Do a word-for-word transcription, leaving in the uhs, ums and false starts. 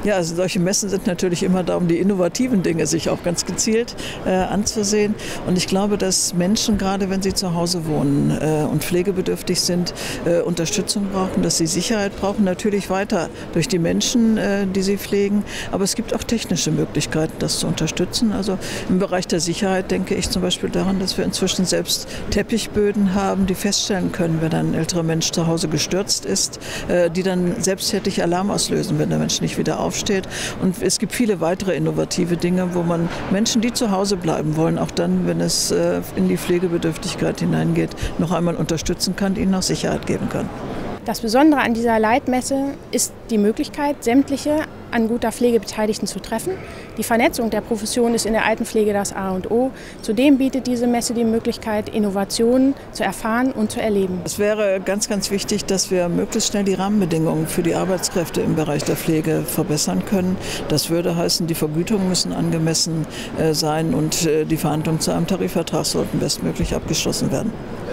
Ja, also solche Messen sind natürlich immer da, um die innovativen Dinge sich auch ganz gezielt äh, anzusehen. Und ich glaube, dass Menschen, gerade wenn sie zu Hause wohnen äh, und pflegebedürftig sind, äh, Unterstützung brauchen, dass sie Sicherheit brauchen. Natürlich weiter durch die Menschen, äh, die sie pflegen. Aber es gibt auch technische Möglichkeiten, das zu unterstützen. Also im Bereich der Sicherheit denke ich zum Beispiel daran, dass wir inzwischen selbst Teppichböden haben, die feststellen können, wenn ein älterer Mensch zu Hause gestürzt ist, äh, die dann selbsttätig Alarm auslösen, wenn der Mensch nicht wieder aufsteht. Steht. Und es gibt viele weitere innovative Dinge, wo man Menschen, die zu Hause bleiben wollen, auch dann, wenn es äh, in die Pflegebedürftigkeit hineingeht, noch einmal unterstützen kann, ihnen auch Sicherheit geben kann. Das Besondere an dieser Leitmesse ist die Möglichkeit, sämtliche an guter Pflege Beteiligten zu treffen. Die Vernetzung der Profession ist in der Altenpflege das A und O. Zudem bietet diese Messe die Möglichkeit, Innovationen zu erfahren und zu erleben. Es wäre ganz, ganz wichtig, dass wir möglichst schnell die Rahmenbedingungen für die Arbeitskräfte im Bereich der Pflege verbessern können. Das würde heißen, die Vergütungen müssen angemessen sein und die Verhandlungen zu einem Tarifvertrag sollten bestmöglich abgeschlossen werden.